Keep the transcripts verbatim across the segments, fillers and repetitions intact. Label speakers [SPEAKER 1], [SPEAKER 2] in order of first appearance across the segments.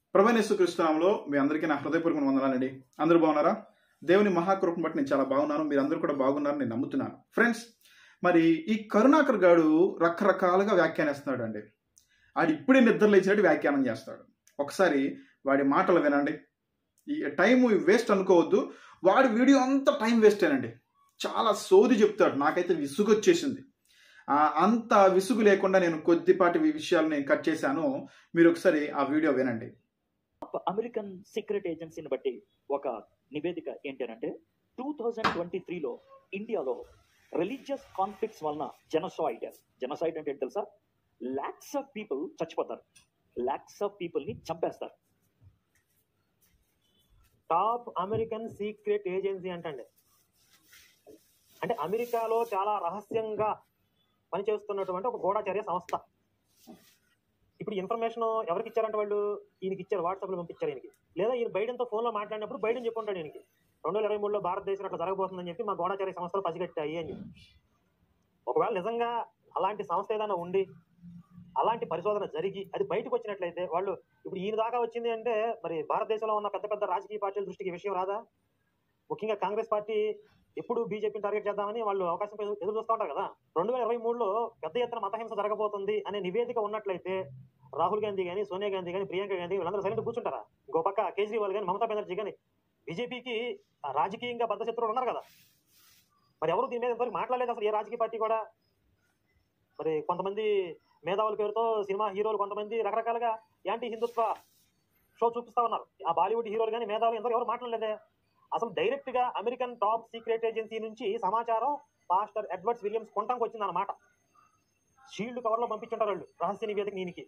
[SPEAKER 1] ప్రభువైన యేసుక్రీస్తు నామములో మీ అందరికీ నా హృదయపూర్వక వందనాలండి. అందరూ బాగున్నారా? దేవుని మహాకృపను బట్టి నేను చాలా బాగున్నాను. మీరు అందరూ కూడా బాగున్నారని నేను నమ్ముతున్నాను. ఫ్రెండ్స్, మరి ఈ కరుణాకర్ గాడు రకరకాలుగా వ్యాఖ్యానిస్తున్నాడు అండి. ఆడు ఇప్పుడే నిద్ర లేచినట్టు వ్యాఖ్యానం చేస్తాడు. ఒకసారి వాడి మాటలు వినండి. ఈ టైం వేస్ట్ అనుకోవద్దు. వాడి వీడియో అంతా టైం వేస్టేనండి. చాలా సోది చెప్తాడు. నాకైతే విసుగు వచ్చేసింది. అంత విసుగు లేకుండా నేను కొద్దిపాటి విషయాలు నేను కట్ చేశాను. మీరు ఒకసారి ఆ వీడియో వినండి.
[SPEAKER 2] అమెరికన్ సీక్రెట్ ఏజెన్సీని బట్టి ఒక నివేదిక ఏంటంటే టూ థౌజండ్ ట్వంటీ త్రీలో ఇండియాలో రిలీజియస్ కాన్ఫ్లిక్ట్స్ వలన జెనోసైడ్ జెనోసైడ్ అంటే ఏంటి తెలుసా? లాక్స్ ఆఫ్ పీపుల్ చచ్చిపోతారు, లాక్స్ ఆఫ్ పీపుల్ ని చంపేస్తారు.
[SPEAKER 3] టాప్ అమెరికన్ సీక్రెట్ ఏజెన్సీ అంటండి. అంటే అమెరికాలో చాలా రహస్యంగా పనిచేస్తున్నటువంటి ఒక గూఢచర్య సంస్థ. ఇప్పుడు ఇన్ఫర్మేషన్ ఎవరికి ఇచ్చారంటే వాళ్ళు ఈయనకి ఇచ్చారు, వాట్సాప్లో పంపించారు ఈయనకి. లేదా ఈయన బైడెన్తో ఫోన్లో మాట్లాడినప్పుడు బైడెన్ చెప్పుంటాడు ఈయనకి, రెండు వేల ఇరవై మూడులో భారతదేశం అట్లా జరగబోతుందని చెప్పి మా గూఢచర్య సంస్థలు పసిగట్టాయి అని చెప్పి. ఒకవేళ నిజంగా అలాంటి సంస్థ ఏదైనా ఉండి అలాంటి పరిశోధన జరిగి అది బయటకు వచ్చినట్లయితే వాళ్ళు ఇప్పుడు ఈయన దాకా వచ్చింది అంటే మరి భారతదేశంలో ఉన్న పెద్ద పెద్ద రాజకీయ పార్టీల దృష్టికి విషయం రాదా? ముఖ్యంగా కాంగ్రెస్ పార్టీ ఎప్పుడు బీజేపీని టార్గెట్ చేద్దామని వాళ్ళు అవకాశం ఎదురు చూస్తూ ఉంటారు కదా. రెండు వేల ఇరవై మూడులో పెద్ద ఎత్తున మతహింస జరగబోతుంది అనే నివేదిక ఉన్నట్లయితే రాహుల్ గాంధీ కానీ, సోనియా గాంధీ కానీ, ప్రియాంక గాంధీ వీళ్ళందరూ సైలెంట్ కూర్చుంటారా? ఇంకో పక్క కేజ్రీవాల్ కానీ, మమతా బెనర్జీ కానీ బీజేపీకి రాజకీయంగా బద్ద శత్రువులు ఉన్నారు కదా. మరి ఎవరు దీని మీద ఇంతవరకు మాట్లాడలేదు అసలు ఏ రాజకీయ పార్టీ కూడా. మరి కొంతమంది మేధావుల పేరుతో సినిమా హీరోలు కొంతమంది రకరకాలుగా యాంటీ హిందుత్వ షో చూపిస్తా ఉన్నారు. ఆ బాలీవుడ్ హీరోలు కానీ మేధావులు ఎందరూ ఎవరు మాట్లాడలేదే. అసలు డైరెక్ట్ గా అమెరికన్ టాప్ సీక్రెట్ ఏజెన్సీ నుంచి సమాచారం పాస్టర్ ఎడ్వర్డ్స్ విలియమ్స్ కొంటానికి వచ్చింది అన్నమాట. షీల్డ్ కవర్ లో పంపించుంటారు వాళ్ళు రహస్య నివేదిక దీనికి.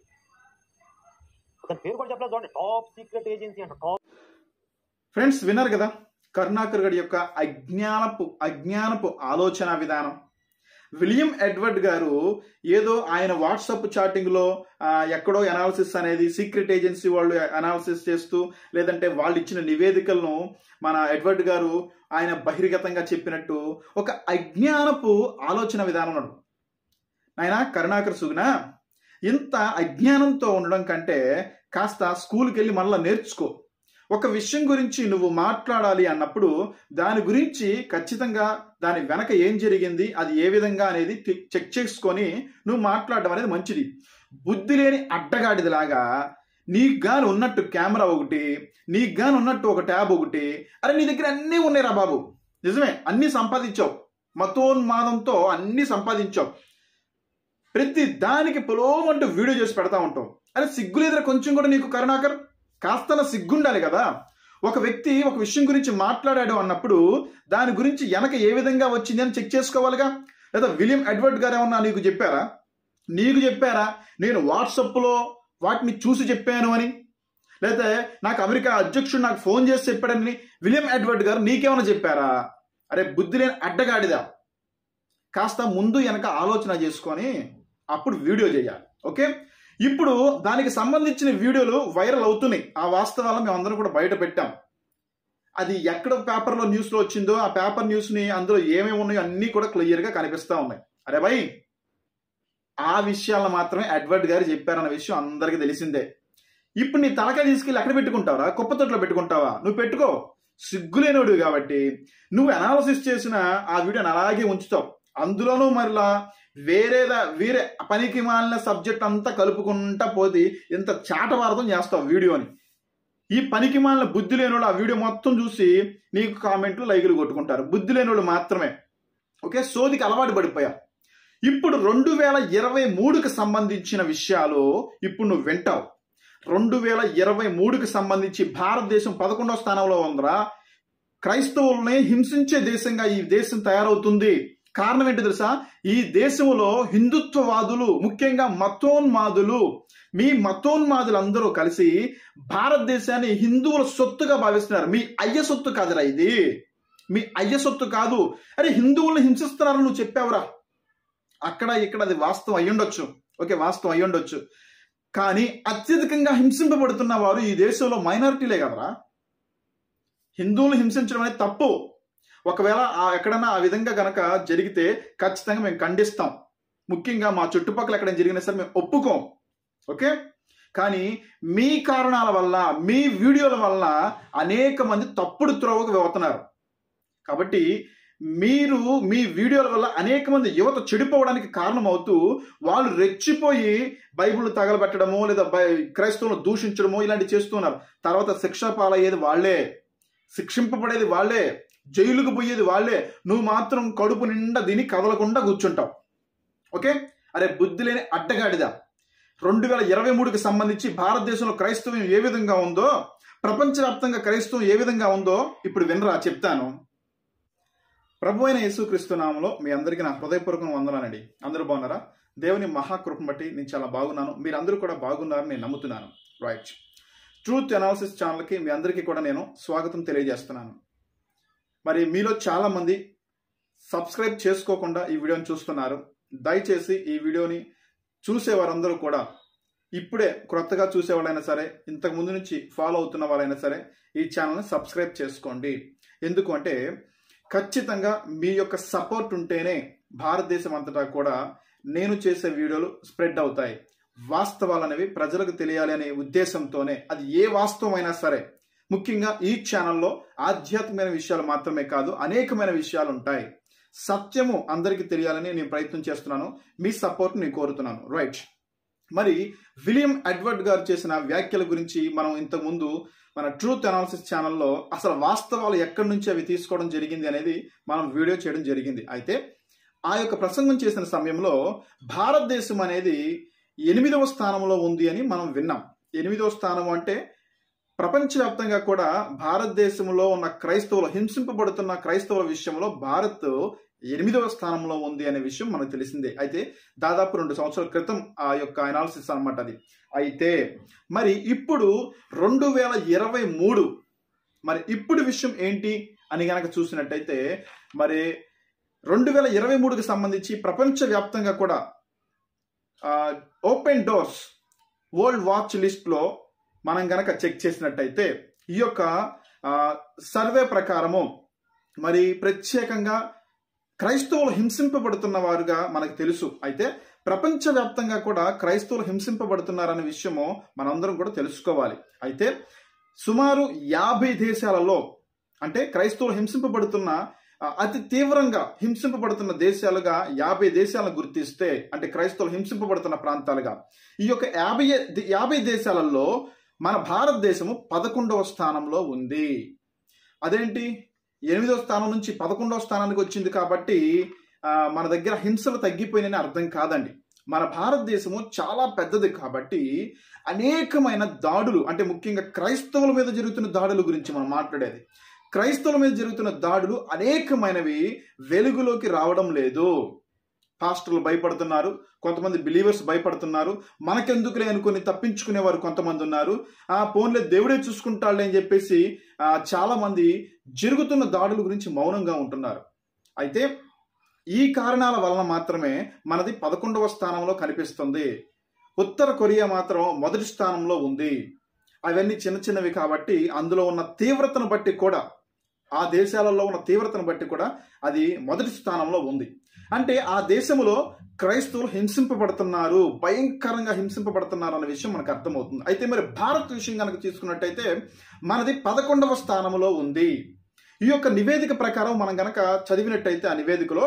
[SPEAKER 3] అతని పేరు కూడా చెప్పలేదు చూడండి, టాప్ సీక్రెట్ ఏజెన్సీ అంట. టాప్
[SPEAKER 1] ఫ్రెండ్స్, విన్నారు కదా కరుణాకర్ గారి యొక్క అజ్ఞానపు అజ్ఞానపు ఆలోచన విధానం. విలియం ఎడ్వర్డ్ గారు ఏదో ఆయన వాట్సాప్ చాటింగ్ లో ఎక్కడో అనాలిసిస్ అనేది సీక్రెట్ ఏజెన్సీ వాళ్ళు అనాలిసిస్ చేస్తూ, లేదంటే వాళ్ళు ఇచ్చిన నివేదికలను మన ఎడ్వర్డ్ గారు ఆయన బహిర్గతంగా చెప్పినట్టు ఒక అజ్ఞానపు ఆలోచన విధానం ఉన్నాడు. ఆయన కరుణాకర్ సుగుణ ఇంత అజ్ఞానంతో ఉండడం కంటే కాస్త స్కూల్కి వెళ్ళి మళ్ళీ నేర్చుకో. ఒక విషయం గురించి నువ్వు మాట్లాడాలి అన్నప్పుడు దాని గురించి ఖచ్చితంగా దాని వెనక ఏం జరిగింది, అది ఏ విధంగా అనేది చెక్ చేసుకొని నువ్వు మాట్లాడడం అనేది మంచిది. బుద్ధి లేని అడ్డగాడిదిలాగా నీకు గాని ఉన్నట్టు కెమెరా ఒకటి, నీకు గాని ఉన్నట్టు ఒక ట్యాబ్ ఒకటి, అరే నీ దగ్గర అన్నీ ఉన్నాయి రా బాబు, నిజమే అన్నీ సంపాదించావు, మతోన్మాదంతో అన్నీ సంపాదించావు, ప్రతి దానికి పొలోమంటూ వీడియో చేసి పెడతా ఉంటావు. అరే సిగ్గులేదురా కొంచెం కూడా నీకు కరుణాకర్? కాస్త సిగ్గుండాలి కదా. ఒక వ్యక్తి ఒక విషయం గురించి మాట్లాడాడు అన్నప్పుడు దాని గురించి వెనక ఏ విధంగా వచ్చింది అని చెక్ చేసుకోవాలిగా. లేదా విలియం ఎడ్వర్డ్ గారు ఏమన్నా నీకు చెప్పారా? నీకు చెప్పారా నేను వాట్సాప్లో వాటిని చూసి చెప్పాను అని? లేదా నాకు అమెరికా అధ్యక్షుడు నాకు ఫోన్ చేసి చెప్పాడని విలియం ఎడ్వర్డ్ గారు నీకేమైనా చెప్పారా? అరే బుద్ధి లేని అడ్డగాడిదా. కాస్త ముందు వెనక ఆలోచన చేసుకొని అప్పుడు వీడియో చేయాలి. ఓకే, ఇప్పుడు దానికి సంబంధించిన వీడియోలు వైరల్ అవుతున్నాయి. ఆ వాస్తవాలను మేము అందరం కూడా బయట పెట్టాం. అది ఎక్కడ పేపర్లో న్యూస్లో వచ్చిందో ఆ పేపర్ న్యూస్ని అందులో ఏమేమి ఉన్నాయో అన్నీ కూడా క్లియర్గా కనిపిస్తూ ఉన్నాయి. అరే భయ్, ఆ విషయాలను మాత్రమే ఎడ్వర్డ్ గారు చెప్పారన్న విషయం అందరికీ తెలిసిందే. ఇప్పుడు నీ తలకాయ తీసుకెళ్ళి ఎక్కడ పెట్టుకుంటావా? కుప్పతొట్లో పెట్టుకుంటావా? నువ్వు పెట్టుకో, సిగ్గులేనోడు కాబట్టి నువ్వు అనాలిసిస్ చేసిన ఆ వీడియోని అలాగే ఉంచుతావు. అందులోనూ మరలా వేరేదా వేరే పనికి మాలిన సబ్జెక్ట్ అంతా కలుపుకుంటా పోతే ఇంత చాటవారతం చేస్తావు వీడియోని. ఈ పనికి మాలిన బుద్ధి లేనోళ్ళు ఆ వీడియో మొత్తం చూసి నీకు కామెంట్లు లైకులు కొట్టుకుంటారు. బుద్ధి లేనోళ్ళు మాత్రమే. ఓకే, సోదికి అలవాటు పడిపోయా. ఇప్పుడు రెండు వేల ఇరవై మూడుకి సంబంధించిన విషయాలు ఇప్పుడు నువ్వు వింటావు. రెండు వేల ఇరవై మూడుకి సంబంధించి భారతదేశం పదకొండవ స్థానంలో ఉందిరా. క్రైస్తవుల్ని హింసించే దేశంగా ఈ దేశం తయారవుతుంది. కారణం ఏంటి తెలుసా? ఈ దేశంలో హిందుత్వవాదులు, ముఖ్యంగా మతోన్మాదులు, మీ మతోన్మాదులు అందరూ కలిసి భారతదేశాన్ని హిందువుల సొత్తుగా భావిస్తున్నారు. మీ అయ్య సొత్తు కాదురా ఇది, మీ అయ్య సొత్తు కాదు. అరే హిందువుల్ని హింసిస్తున్నారని నువ్వు చెప్పావురా. అక్కడ ఇక్కడ అది వాస్తవం అయ్యుండొచ్చు. ఓకే, వాస్తవం అయ్యుండొచ్చు. కానీ అత్యధికంగా హింసింపబడుతున్న వారు ఈ దేశంలో మైనారిటీలే కదరా. హిందువులు హింసించడం అనేది తప్పు. ఒకవేళ ఎక్కడన్నా ఆ విధంగా గనక జరిగితే ఖచ్చితంగా మేము ఖండిస్తాం. ముఖ్యంగా మా చుట్టుపక్కల ఎక్కడ జరిగినా సరే మేము ఒప్పుకోం. ఓకే, కానీ మీ కారణాల వల్ల, మీ వీడియోల వల్ల అనేక మంది తప్పుడు త్రోవకు వెళ్తున్నారు. కాబట్టి మీరు మీ వీడియోల వల్ల అనేక మంది యువత చెడిపోవడానికి కారణమవుతూ వాళ్ళు రెచ్చిపోయి బైబిల్ తగలబెట్టడమో లేదా క్రైస్తవులను దూషించడమో ఇలాంటివి చేస్తున్నారు. తర్వాత శిక్ష పాలయ్యేది వాళ్లే, శిక్షింపబడేది వాళ్లే, జైలుకు పోయేది వాళ్లే. నువ్వు మాత్రం కడుపు నిండా దీన్ని కదలకుండా కూర్చుంటావు. ఓకే, అరే బుద్ధి లేని అడ్డగాడిదా. రెండు వేల ఇరవై మూడుకి సంబంధించి భారతదేశంలో క్రైస్తవం ఏ విధంగా ఉందో, ప్రపంచవ్యాప్తంగా క్రైస్తవం ఏ విధంగా ఉందో ఇప్పుడు వినరా చెప్తాను. ప్రభు అయిన యేసుక్రీస్తు నామములో మీ అందరికీ నా హృదయపూర్వకంగా వందనాలండి. అందరూ బాగున్నారా? దేవుని మహాకృపను బట్టి నేను చాలా బాగున్నాను. మీరందరూ కూడా బాగున్నారని నేను నమ్ముతున్నాను. రైట్, ట్రూత్ అనాలిసిస్ ఛానల్కి మీ అందరికీ కూడా నేను స్వాగతం తెలియజేస్తున్నాను. మరి మీలో చాలా మంది సబ్స్క్రైబ్ చేసుకోకుండా ఈ వీడియోని చూస్తున్నారు. దయచేసి ఈ వీడియోని చూసే వారందరూ కూడా, ఇప్పుడే క్రొత్తగా చూసే వాళ్ళైనా సరే, ఇంతకు ముందు నుంచి ఫాలో అవుతున్న వాళ్ళైనా సరే, ఈ ఛానల్ని సబ్స్క్రైబ్ చేసుకోండి. ఎందుకు అంటే ఖచ్చితంగా మీ యొక్క సపోర్ట్ ఉంటేనే భారతదేశం అంతటా కూడా నేను చేసే వీడియోలు స్ప్రెడ్ అవుతాయి. వాస్తవాలు అనేవి ప్రజలకు తెలియాలి అనే ఉద్దేశంతోనే, అది ఏ వాస్తవమైనా సరే, ముఖ్యంగా ఈ ఛానల్లో ఆధ్యాత్మికమైన విషయాలు మాత్రమే కాదు, అనేకమైన విషయాలు ఉంటాయి. సత్యము అందరికీ తెలియాలని నేను ప్రయత్నం చేస్తున్నాను. మీ సపోర్ట్ నేను కోరుతున్నాను. రైట్, మరి విలియం ఎడ్వర్డ్ గారు చేసిన వ్యాఖ్యల గురించి మనం ఇంతకుముందు మన ట్రూత్ అనాలిసిస్ ఛానల్లో అసలు వాస్తవాలు ఎక్కడి నుంచి అవి తీసుకోవడం జరిగింది అనేది మనం వీడియో చేయడం జరిగింది. అయితే ఆ యొక్క ప్రసంగం చేసిన సమయంలో భారతదేశం అనేది ఎనిమిదవ స్థానంలో ఉంది అని మనం విన్నాం. ఎనిమిదవ స్థానం అంటే ప్రపంచవ్యాప్తంగా కూడా భారతదేశంలో ఉన్న క్రైస్తవులు, హింసింపబడుతున్న క్రైస్తవుల విషయంలో భారత్ ఎనిమిదవ స్థానంలో ఉంది అనే విషయం మనకు తెలిసిందే. అయితే దాదాపు రెండు సంవత్సరాల క్రితం ఆ యొక్క అనాలిసిస్ అనమాట అది. అయితే మరి ఇప్పుడు రెండు వేల ఇరవై మూడు మరి ఇప్పుడు విషయం ఏంటి అని గనక చూసినట్టయితే, మరి రెండు వేల ఇరవై మూడుకి సంబంధించి ప్రపంచవ్యాప్తంగా కూడా ఓపెన్ డోర్స్ వరల్డ్ వాచ్ లిస్ట్లో మనం గనక చెక్ చేసినట్టయితే ఈ యొక్క సర్వే ప్రకారము మరి ప్రత్యేకంగా క్రైస్తవులు హింసింపబడుతున్న వారుగా మనకు తెలుసు. అయితే ప్రపంచవ్యాప్తంగా కూడా క్రైస్తవులు హింసింపబడుతున్నారనే విషయము మనందరం కూడా తెలుసుకోవాలి. అయితే సుమారు యాభై దేశాలలో, అంటే క్రైస్తవులు హింసింపబడుతున్న అతి తీవ్రంగా హింసింపబడుతున్న దేశాలుగా యాభై దేశాలను గుర్తిస్తే, అంటే క్రైస్తవులు హింసింపబడుతున్న ప్రాంతాలుగా, ఈ యొక్క యాభై యాభై దేశాలలో మన భారతదేశము పదకొండవ స్థానంలో ఉంది. అదేంటి, ఎనిమిదవ స్థానం నుంచి పదకొండవ స్థానానికి వచ్చింది కాబట్టి మన దగ్గర హింసలు తగ్గిపోయినని అర్థం కాదండి. మన భారతదేశము చాలా పెద్దది కాబట్టి అనేకమైన దాడులు, అంటే ముఖ్యంగా క్రైస్తవుల మీద జరుగుతున్న దాడుల గురించి మనం మాట్లాడేది. క్రైస్తవుల మీద జరుగుతున్న దాడులు అనేకమైనవి వెలుగులోకి రావడం లేదు. పాస్టర్లు భయపడుతున్నారు, కొంతమంది బిలీవర్స్ భయపడుతున్నారు, మనకెందుకులే అనుకుని తప్పించుకునేవారు కొంతమంది ఉన్నారు. ఆ ఫోన్లే దేవుడే చూసుకుంటాడులే అని చెప్పేసి చాలా మంది జరుగుతున్న దాడుల గురించి మౌనంగా ఉంటున్నారు. అయితే ఈ కారణాల వలన మాత్రమే మనది పదకొండవ స్థానంలో కనిపిస్తుంది. ఉత్తర కొరియా మాత్రం మొదటి స్థానంలో ఉంది. అవన్నీ చిన్న చిన్నవి కాబట్టి అందులో ఉన్న తీవ్రతను బట్టి కూడా, ఆ దేశాలలో ఉన్న తీవ్రతను బట్టి కూడా అది మొదటి స్థానంలో ఉంది. అంటే ఆ దేశంలో క్రైస్తవులు హింసింపబడుతున్నారు, భయంకరంగా హింసింపబడుతున్నారు అనే విషయం మనకు అర్థమవుతుంది. అయితే మరి భారత్ విషయం కనుక తీసుకున్నట్టయితే మనది పదకొండవ స్థానంలో ఉంది. ఈ యొక్క నివేదిక ప్రకారం మనం గనక చదివినట్టయితే ఆ నివేదికలో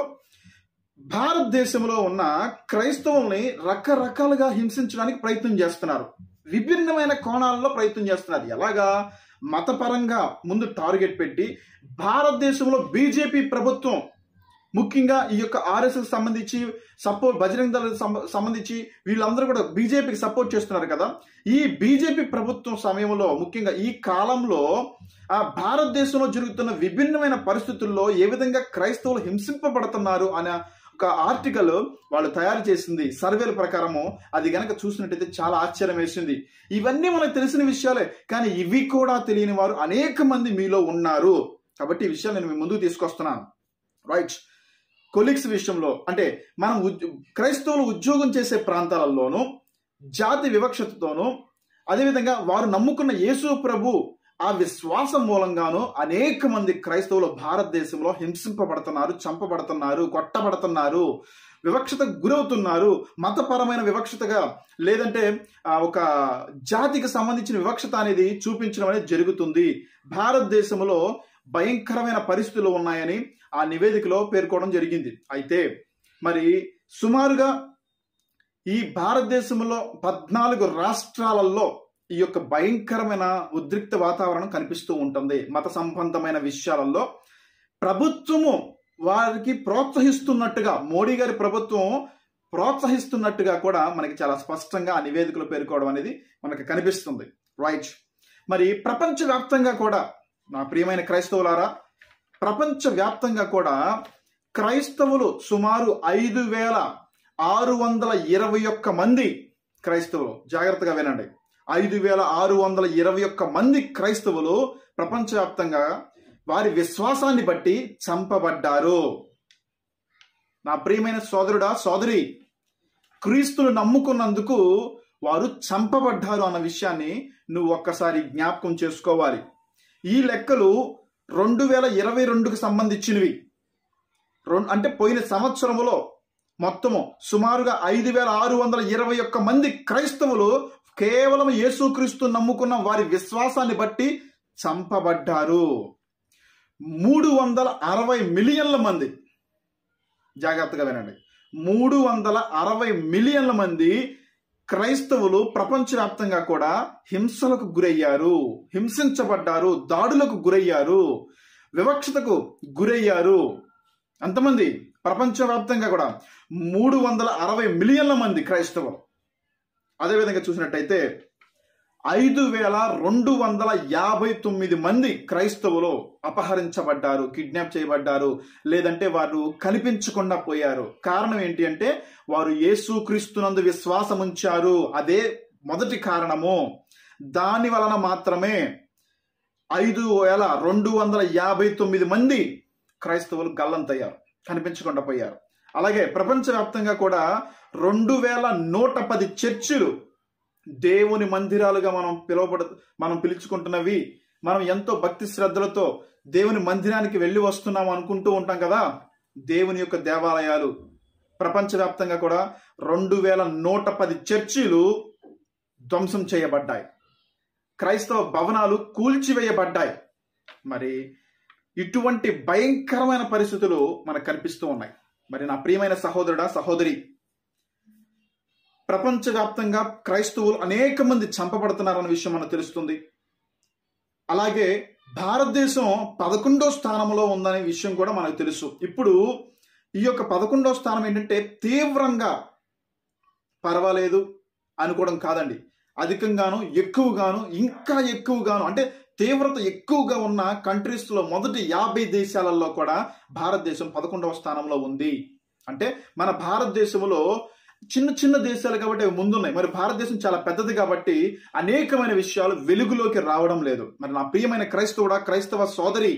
[SPEAKER 1] భారతదేశంలో ఉన్న క్రైస్తవుల్ని రకరకాలుగా హింసించడానికి ప్రయత్నం చేస్తున్నారు. విభిన్నమైన కోణాలలో ప్రయత్నం చేస్తున్నారు. ఎలాగా? మతపరంగా ముందు టార్గెట్ పెట్టి భారతదేశంలో బీజేపీ ప్రభుత్వం, ముఖ్యంగా ఈ యొక్క ఆర్ఎస్ఎస్ సంబంధించి సపోర్ట్, బజరంగ దళ సంబంధించి వీళ్ళందరూ కూడా బీజేపీకి సపోర్ట్ చేస్తున్నారు కదా. ఈ బీజేపీ ప్రభుత్వం సమయంలో, ముఖ్యంగా ఈ కాలంలో ఆ భారతదేశంలో జరుగుతున్న విభిన్నమైన పరిస్థితుల్లో ఏ విధంగా క్రైస్తవులు హింసింపబడుతున్నారు అనే ఒక ఆర్టికల్ వాళ్ళు తయారు చేసింది. సర్వేల ప్రకారము అది గనక చూసినట్టయితే చాలా ఆశ్చర్యం వేసింది. ఇవన్నీ మనకు తెలిసిన విషయాలే, కానీ ఇవి కూడా తెలియని వారు అనేక మంది మీలో ఉన్నారు. కాబట్టి ఈ విషయాలు నేను మీ ముందుకు తీసుకొస్తున్నాను. రైట్, కొలీగ్స్ విషయంలో, అంటే మనం క్రైస్తవులు ఉద్యోగం చేసే ప్రాంతాలలోనూ జాతి వివక్షతతోనూ, అదేవిధంగా వారు నమ్ముకున్న యేసు ప్రభు ఆ విశ్వాసం మూలంగాను అనేక మంది క్రైస్తవులు భారతదేశంలో హింసింపబడుతున్నారు, చంపబడుతున్నారు, కొట్టబడుతున్నారు, వివక్షతకు గురవుతున్నారు. మతపరమైన వివక్షతగా లేదంటే ఒక జాతికి సంబంధించిన వివక్షత అనేది చూపించడం అనేది జరుగుతుంది. భారతదేశంలో భయంకరమైన పరిస్థితులు ఉన్నాయని ఆ నివేదికలో పేర్కొనడం జరిగింది. అయితే మరి సుమారుగా ఈ భారతదేశంలో పద్నాలుగు రాష్ట్రాలలో ఈ యొక్క భయంకరమైన ఉద్రిక్త వాతావరణం కనిపిస్తూ ఉంటుంది. మత సంబంధమైన విషయాలలో ప్రభుత్వము వారికి ప్రోత్సహిస్తున్నట్టుగా, మోడీ గారి ప్రభుత్వం ప్రోత్సహిస్తున్నట్టుగా కూడా మనకి చాలా స్పష్టంగా ఆ నివేదికలో పేర్కోవడం అనేది మనకి కనిపిస్తుంది. రైట్. మరి ప్రపంచవ్యాప్తంగా కూడా నా ప్రియమైన క్రైస్తవులారా, ప్రపంచవ్యాప్తంగా కూడా క్రైస్తవులు సుమారు ఐదు వేల ఆరు వందల ఇరవై ఒక్క మంది క్రైస్తవులు, జాగ్రత్తగా వినండి, ఐదు వేల ఆరు వందల ఇరవై ఒక్క మంది క్రైస్తవులు ప్రపంచవ్యాప్తంగా వారి విశ్వాసాన్ని బట్టి చంపబడ్డారు. నా ప్రియమైన సోదరుడా సోదరి, క్రీస్తును నమ్ముకున్నందుకు వారు చంపబడ్డారు అన్న విషయాన్ని నువ్వు ఒక్కసారి జ్ఞాపకం చేసుకోవాలి. ఈ లెక్కలు రెండు వేల ఇరవై రెండుకు సంబంధించినవి. అంటే పోయిన సంవత్సరములో మొత్తము సుమారుగా ఐదు వేల ఆరు వందల ఇరవై ఒక్క మంది క్రైస్తవులు కేవలం యేసుక్రీస్తు నమ్ముకున్న వారి విశ్వాసాన్ని బట్టి చంపబడ్డారు. మూడు వందల అరవై మిలియన్ల మంది, జాగ్రత్తగా వినండి, మూడు వందల అరవై మిలియన్ల మంది క్రైస్తవులు ప్రపంచవ్యాప్తంగా కూడా హింసలకు గురయ్యారు, హింసించబడ్డారు, దాడులకు గురయ్యారు, వివక్షతకు గురయ్యారు. అంతమంది ప్రపంచవ్యాప్తంగా కూడా మూడు వందల అరవై మిలియన్ల మంది క్రైస్తవులు. అదేవిధంగా చూసినట్టయితే ఐదు వేల రెండు వందల యాభై తొమ్మిది మంది క్రైస్తవులు అపహరించబడ్డారు, కిడ్నాప్ చేయబడ్డారు, లేదంటే వారు కనిపించకుండా పోయారు. కారణం ఏంటి అంటే వారు యేసుక్రీస్తునందు విశ్వాసం ఉంచారు. అదే మొదటి కారణము. దాని వలన మాత్రమే ఐదు వేల రెండు వందల యాభై తొమ్మిది మంది క్రైస్తవులు గల్లంతయ్యారు, కనిపించకుండా పోయారు. అలాగే ప్రపంచవ్యాప్తంగా కూడా రెండు వేల నూట పది చర్చిలు, దేవుని మందిరాలుగా మనం పిలువబడ మనం పిలుచుకుంటున్నవి, మనం ఎంతో భక్తి శ్రద్ధలతో దేవుని మందిరానికి వెళ్ళి వస్తున్నాం అనుకుంటూ ఉంటాం కదా, దేవుని యొక్క దేవాలయాలు ప్రపంచవ్యాప్తంగా కూడా రెండు వేల నూట పది చర్చిలు ధ్వంసం చేయబడ్డాయి, క్రైస్తవ భవనాలు కూల్చివేయబడ్డాయి. మరి ఇటువంటి భయంకరమైన పరిస్థితులు మనకు కనిపిస్తూ ఉన్నాయి. మరి నా ప్రియమైన సహోదరుడా సహోదరి, ప్రపంచవ్యాప్తంగా క్రైస్తవులు అనేక మంది చంపబడుతున్నారన్న విషయం మనకు తెలుస్తుంది. అలాగే భారతదేశం పదకొండో స్థానంలో ఉందనే విషయం కూడా మనకు తెలుసు. ఇప్పుడు ఈ యొక్క పదకొండో స్థానం ఏంటంటే తీవ్రంగా పర్వాలేదు అనుకోవడం కాదండి, అధికంగాను ఎక్కువగాను ఇంకా ఎక్కువగాను, అంటే తీవ్రత ఎక్కువగా ఉన్న కంట్రీస్ లో మొదటి యాభై దేశాలలో కూడా భారతదేశం పదకొండవ స్థానంలో ఉంది. అంటే మన భారతదేశంలో చిన్న చిన్న దేశాలు కాబట్టి అవి ముందున్నాయి. మరి భారతదేశం చాలా పెద్దది కాబట్టి అనేకమైన విషయాలు వెలుగులోకి రావడం లేదు. మరి నా ప్రియమైన క్రైస్తవుడా క్రైస్తవ సోదరి,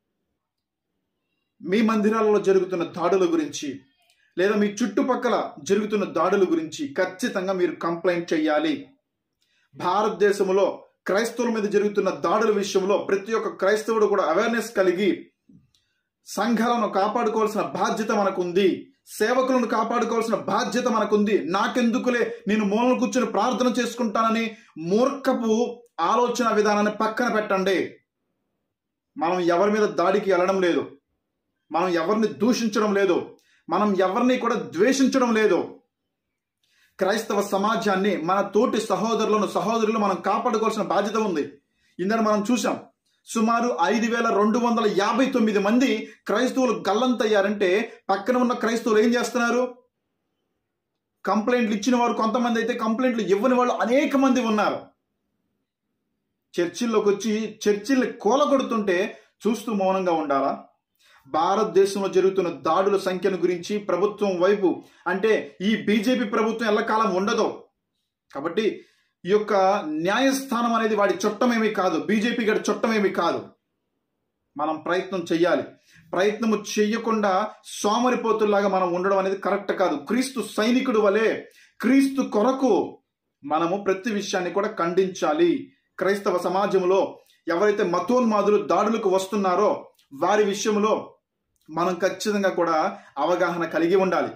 [SPEAKER 1] మీ మందిరాలలో జరుగుతున్న దాడుల గురించి లేదా మీ చుట్టుపక్కల జరుగుతున్న దాడుల గురించి ఖచ్చితంగా మీరు కంప్లైంట్ చేయాలి. భారతదేశంలో క్రైస్తవుల మీద జరుగుతున్న దాడుల విషయంలో ప్రతి ఒక్క క్రైస్తవుడు కూడా అవేర్నెస్ కలిగి సంఘాలను కాపాడుకోవాల్సిన బాధ్యత మనకుంది, సేవకులను కాపాడుకోవాల్సిన బాధ్యత మనకుంది. నాకెందుకులే, నేను మూలను కూర్చొని ప్రార్థన చేసుకుంటానని మూర్ఖపు ఆలోచన విధానాన్ని పక్కన పెట్టండి. మనం ఎవరి మీద దాడికి వెళ్ళడం లేదు, మనం ఎవరిని దూషించడం లేదు, మనం ఎవరిని కూడా ద్వేషించడం లేదు. క్రైస్తవ సమాజాన్ని, మన తోటి సహోదరులను సహోదరులు మనం కాపాడుకోవాల్సిన బాధ్యత ఉంది. ఇందులో మనం చూసాం, సుమారు ఐదు వేల రెండు వందల యాభై తొమ్మిది మంది క్రైస్తవులు గల్లంతయ్యారంటే పక్కన ఉన్న క్రైస్తవులు ఏం చేస్తున్నారు? కంప్లైంట్లు ఇచ్చిన వారు కొంతమంది అయితే కంప్లైంట్లు ఇవ్వని వాళ్ళు అనేక మంది ఉన్నారు. చర్చిల్లోకి వచ్చి చర్చిల్ని కూలగొడుతుంటే చూస్తూ మౌనంగా ఉండాలా? భారతదేశంలో జరుగుతున్న దాడుల సంఖ్యను గురించి ప్రభుత్వం వైపు, అంటే ఈ బీజేపీ ప్రభుత్వం ఎల్లకాలం ఉండదు కాబట్టి ఈ యొక్క న్యాయస్థానం అనేది వాడి చుట్టమేమీ కాదు, బీజేపీ గడి చుట్టమేమీ కాదు. మనం ప్రయత్నం చెయ్యాలి. ప్రయత్నము చెయ్యకుండా సోమరిపోతుల్లాగా మనం ఉండడం అనేది కరెక్ట్ కాదు. క్రీస్తు సైనికుడు వలె క్రీస్తు కొరకు మనము ప్రతి విషయాన్ని కూడా ఖండించాలి. క్రైస్తవ సమాజంలో ఎవరైతే మతోన్మాదులు దాడులకు వస్తున్నారో వారి విషయంలో మనం ఖచ్చితంగా కూడా అవగాహన కలిగి ఉండాలి.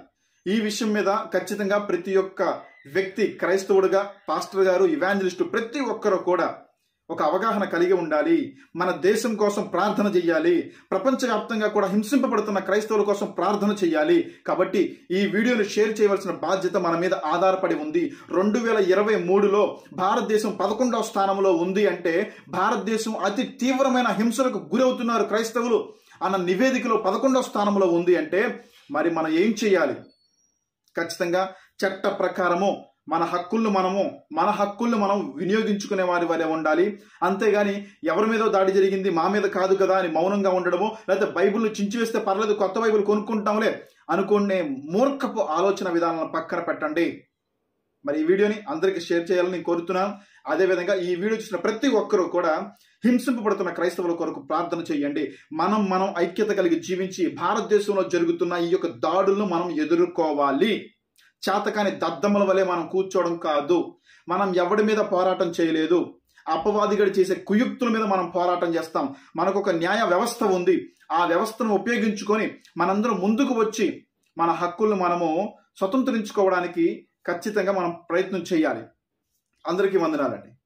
[SPEAKER 1] ఈ విషయం మీద ఖచ్చితంగా ప్రతి ఒక్క వ్యక్తి, క్రైస్తవుడుగా, పాస్టర్ గారు, ఇవాంజలిస్టు, ప్రతి ఒక్కరు కూడా ఒక అవగాహన కలిగి ఉండాలి. మన దేశం కోసం ప్రార్థన చెయ్యాలి. ప్రపంచవ్యాప్తంగా కూడా హింసింపబడుతున్న క్రైస్తవుల కోసం ప్రార్థన చెయ్యాలి. కాబట్టి ఈ వీడియోని షేర్ చేయవలసిన బాధ్యత మన మీద ఆధారపడి ఉంది. రెండు వేల ఇరవై మూడులో భారతదేశం పదకొండవ స్థానంలో ఉంది అంటే భారతదేశం అతి తీవ్రమైన హింసలకు గురవుతున్నారు క్రైస్తవులు అన్న నివేదికలో పదకొండవ స్థానంలో ఉంది అంటే మరి మనం ఏం చేయాలి? ఖచ్చితంగా చట్ట ప్రకారము మన హక్కులను మనము మన హక్కులను మనం వినియోగించుకునే వారి వలె ఉండాలి. అంతేగాని ఎవరి మీదో దాడి జరిగింది, మా మీద కాదు కదా అని మౌనంగా ఉండడము, లేకపోతే బైబిల్ని చించివేస్తే పర్లేదు, కొత్త బైబిల్ కొనుక్కుంటాంలే అనుకునే మూర్ఖపు ఆలోచన విధానాలను పక్కన పెట్టండి. మరి ఈ వీడియోని అందరికీ షేర్ చేయాలని నేను కోరుతున్నాను. అదేవిధంగా ఈ వీడియో చూసిన ప్రతి ఒక్కరూ కూడా హింసింపబడుతున్న క్రైస్తవుల కొరకు ప్రార్థన చేయండి. మనం మనం ఐక్యత కలిగి జీవించి భారతదేశంలో జరుగుతున్న ఈ యొక్క దాడులను మనం ఎదుర్కోవాలి. చేతకాని దద్దమ్మల వలె మనం కూర్చోవడం కాదు. మనం ఎవడి మీద పోరాటం చేయలేదు. అపవాదిగడు చేసే కుయుక్తుల మీద మనం పోరాటం చేస్తాం. మనకు ఒక న్యాయ వ్యవస్థ ఉంది. ఆ వ్యవస్థను ఉపయోగించుకొని మనందరం ముందుకు వచ్చి మన హక్కులను మనము స్వతంత్రించుకోవడానికి ఖచ్చితంగా మనం ప్రయత్నం చేయాలి. అందరికీ వందనాలండి.